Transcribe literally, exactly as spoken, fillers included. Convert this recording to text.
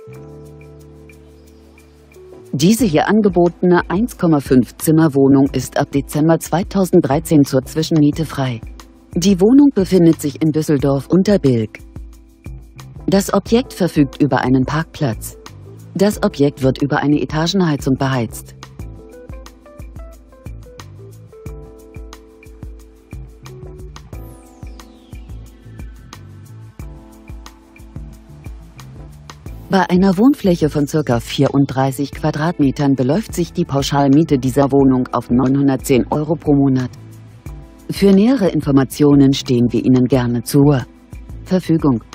Diese hier angebotene eins Komma fünf Zimmer Wohnung ist ab Dezember zweitausenddreizehn zur Zwischenmiete frei. Die Wohnung befindet sich in Düsseldorf-Unterbilk. Das Objekt verfügt über einen Parkplatz. Das Objekt wird über eine Etagenheizung beheizt. Bei einer Wohnfläche von ca. vierunddreißig Quadratmetern beläuft sich die Pauschalmiete dieser Wohnung auf neunhundertzehn Euro pro Monat. Für nähere Informationen stehen wir Ihnen gerne zur Verfügung.